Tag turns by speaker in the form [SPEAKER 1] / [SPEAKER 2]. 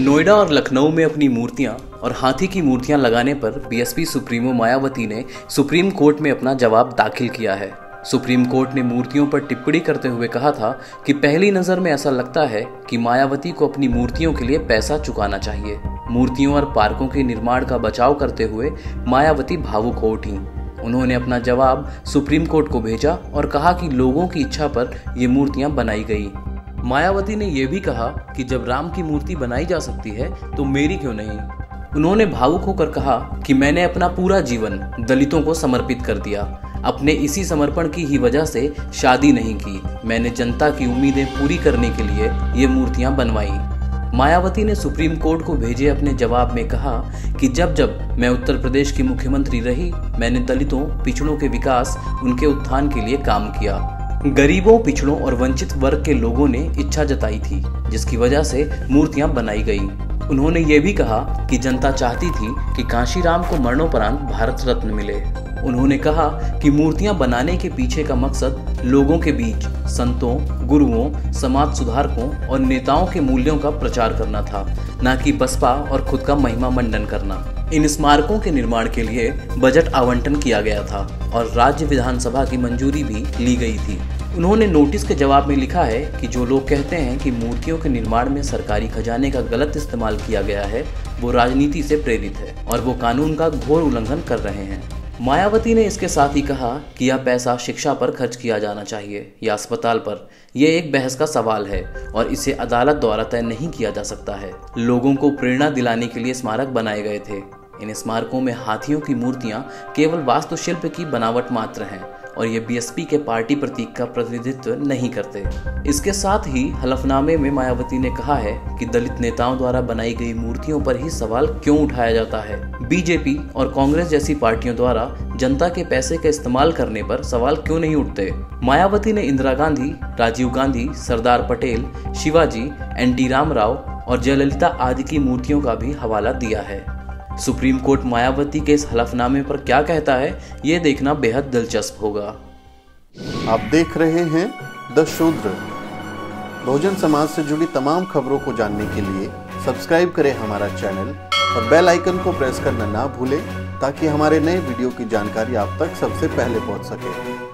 [SPEAKER 1] नोएडा और लखनऊ में अपनी मूर्तियां और हाथी की मूर्तियां लगाने पर बीएसपी सुप्रीमो मायावती ने सुप्रीम कोर्ट में अपना जवाब दाखिल किया है। सुप्रीम कोर्ट ने मूर्तियों पर टिप्पणी करते हुए कहा था कि पहली नजर में ऐसा लगता है कि मायावती को अपनी मूर्तियों के लिए पैसा चुकाना चाहिए। मूर्तियों और पार्कों के निर्माण का बचाव करते हुए मायावती भावुक हो उठी। उन्होंने अपना जवाब सुप्रीम कोर्ट को भेजा और कहा कि लोगों की इच्छा पर ये मूर्तियां बनाई गई। मायावती ने यह भी कहा कि जब राम की मूर्ति बनाई जा सकती है तो मेरी क्यों नहीं। उन्होंने भावुक होकर कहा कि मैंने अपना पूरा जीवन दलितों को समर्पित कर दिया। अपने इसी समर्पण की ही वजह से शादी नहीं की। मैंने जनता की उम्मीदें पूरी करने के लिए ये मूर्तियां बनवाई। मायावती ने सुप्रीम कोर्ट को भेजे अपने जवाब में कहा कि जब जब मैं उत्तर प्रदेश की मुख्यमंत्री रही, मैंने दलितों, पिछड़ों के विकास, उनके उत्थान के लिए काम किया। गरीबों, पिछड़ों और वंचित वर्ग के लोगों ने इच्छा जताई थी, जिसकी वजह से मूर्तियां बनाई गई। उन्होंने ये भी कहा कि जनता चाहती थी कि कांशीराम को मरणोपरांत भारत रत्न मिले। उन्होंने कहा कि मूर्तियां बनाने के पीछे का मकसद लोगों के बीच संतों, गुरुओं, समाज सुधारकों और नेताओं के मूल्यों का प्रचार करना था, न कि बसपा और खुद का महिमा मंडन करना। इन स्मारकों के निर्माण के लिए बजट आवंटन किया गया था और राज्य विधानसभा की मंजूरी भी ली गई थी। उन्होंने नोटिस के जवाब में लिखा है कि जो लोग कहते हैं कि मूर्तियों के निर्माण में सरकारी खजाने का गलत इस्तेमाल किया गया है, वो राजनीति से प्रेरित है और वो कानून का घोर उल्लंघन कर रहे हैं। मायावती ने इसके साथ ही कहा कि यह पैसा शिक्षा पर खर्च किया जाना चाहिए या अस्पताल पर। यह एक बहस का सवाल है और इसे अदालत द्वारा तय नहीं किया जा सकता है। लोगों को प्रेरणा दिलाने के लिए स्मारक बनाए गए थे। इन स्मारकों में हाथियों की मूर्तियां केवल वास्तुशिल्प की बनावट मात्र हैं और ये बीएसपी के पार्टी प्रतीक का प्रतिनिधित्व नहीं करते। इसके साथ ही हलफनामे में मायावती ने कहा है कि दलित नेताओं द्वारा बनाई गई मूर्तियों पर ही सवाल क्यों उठाया जाता है। बीजेपी और कांग्रेस जैसी पार्टियों द्वारा जनता के पैसे का इस्तेमाल करने पर सवाल क्यों नहीं उठते। मायावती ने इंदिरा गांधी, राजीव गांधी, सरदार पटेल, शिवाजी, एनटी रामाराव और जयललिता आदि की मूर्तियों का भी हवाला दिया है। सुप्रीम कोर्ट मायावती के इस हलफनामे पर क्या कहता है, ये देखना बेहद दिलचस्प होगा।
[SPEAKER 2] आप देख रहे हैं द शूद्र। बहुजन समाज से जुड़ी तमाम खबरों को जानने के लिए सब्सक्राइब करें हमारा चैनल और बेल आइकन को प्रेस करना ना भूलें ताकि हमारे नए वीडियो की जानकारी आप तक सबसे पहले पहुंच सके।